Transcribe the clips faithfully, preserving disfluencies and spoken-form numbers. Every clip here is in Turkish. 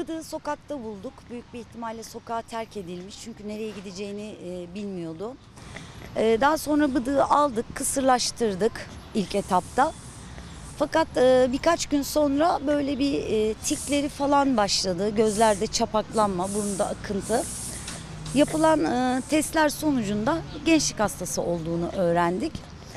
Bıdığı sokakta bulduk. Büyük bir ihtimalle sokağa terk edilmiş. Çünkü nereye gideceğini e, bilmiyordu. E, daha sonra bıdığı aldık, kısırlaştırdık ilk etapta. Fakat e, birkaç gün sonra böyle bir e, tikleri falan başladı. Gözlerde çapaklanma, burunda akıntı. Yapılan e, testler sonucunda gençlik hastası olduğunu öğrendik.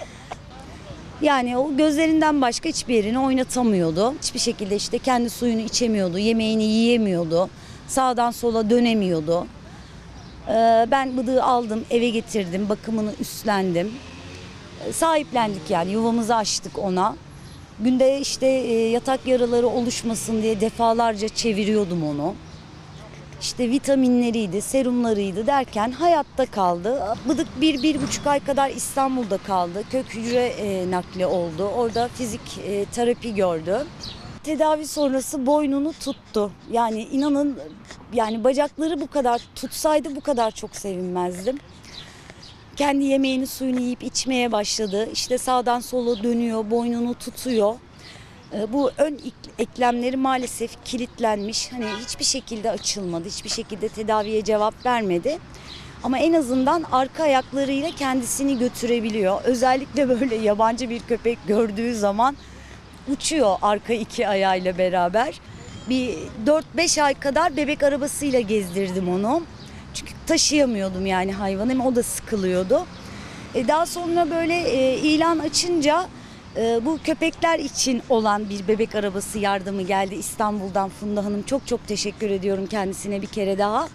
Yani o gözlerinden başka hiçbir yerini oynatamıyordu. Hiçbir şekilde işte kendi suyunu içemiyordu, yemeğini yiyemiyordu, sağdan sola dönemiyordu. Ee, ben bıdığı aldım, eve getirdim, bakımını üstlendim. Ee, sahiplendik yani, yuvamızı açtık ona. Günde işte e, yatak yaraları oluşmasın diye defalarca çeviriyordum onu. İşte vitaminleriydi, serumlarıydı derken hayatta kaldı. Bıdık bir, bir buçuk ay kadar İstanbul'da kaldı. Kök hücre e, nakli oldu. Orada fizik e, terapi gördü. Tedavi sonrası boynunu tuttu. Yani inanın, yani bacakları bu kadar tutsaydı bu kadar çok sevinmezdim. Kendi yemeğini, suyunu yiyip içmeye başladı. İşte sağdan sola dönüyor, boynunu tutuyor. Bu ön eklemleri maalesef kilitlenmiş. Hani hiçbir şekilde açılmadı. Hiçbir şekilde tedaviye cevap vermedi. Ama en azından arka ayaklarıyla kendisini götürebiliyor. Özellikle böyle yabancı bir köpek gördüğü zaman uçuyor arka iki ayağıyla beraber. Bir dört beş ay kadar bebek arabasıyla gezdirdim onu. Çünkü taşıyamıyordum yani hayvanı. Hem o da sıkılıyordu. E daha sonra böyle e, ilan açınca bu köpekler için olan bir bebek arabası yardımı geldi İstanbul'dan Funda Hanım. Çok çok teşekkür ediyorum kendisine bir kere daha.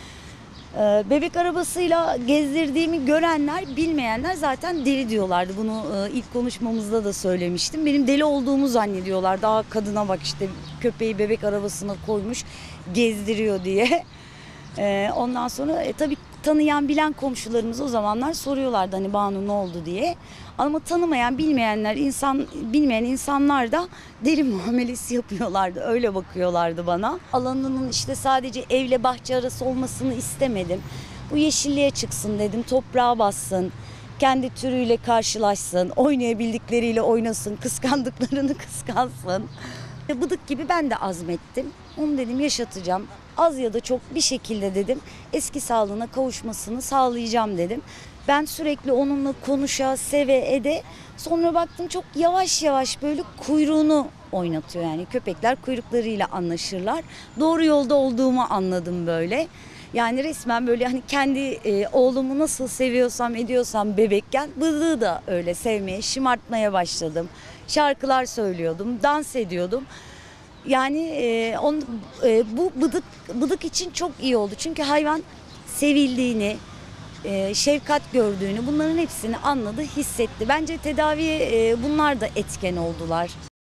Bebek arabasıyla gezdirdiğimi görenler, bilmeyenler zaten deli diyorlardı. Bunu ilk konuşmamızda da söylemiştim. Benim deli olduğumu zannediyorlar. Daha kadına bak işte köpeği bebek arabasına koymuş gezdiriyor diye. Ondan sonra e, tabii tanıyan bilen komşularımız o zamanlar soruyorlardı hani Banu ne oldu diye. Ama tanımayan, bilmeyenler, insan bilmeyen insanlar da deli muamelesi yapıyorlardı. Öyle bakıyorlardı bana. Alanının işte sadece evle bahçe arası olmasını istemedim. Bu yeşilliğe çıksın dedim, toprağa bassın, kendi türüyle karşılaşsın, oynayabildikleriyle oynasın, kıskandıklarını kıskansın. Bıdık gibi ben de azmettim. Onu dedim yaşatacağım. Az ya da çok bir şekilde dedim eski sağlığına kavuşmasını sağlayacağım dedim. Ben sürekli onunla konuşa, seve, ede. Sonra baktım çok yavaş yavaş böyle kuyruğunu oynatıyor. Yani köpekler kuyruklarıyla anlaşırlar. Doğru yolda olduğumu anladım böyle. Yani resmen böyle hani kendi e, oğlumu nasıl seviyorsam ediyorsam bebekken bıdığı da öyle sevmeye, şımartmaya başladım. Şarkılar söylüyordum, dans ediyordum. Yani e, on, e, bu bıdık bıdık için çok iyi oldu. Çünkü hayvan sevildiğini, e, şefkat gördüğünü, bunların hepsini anladı, hissetti. Bence tedaviye e, bunlar da etken oldular.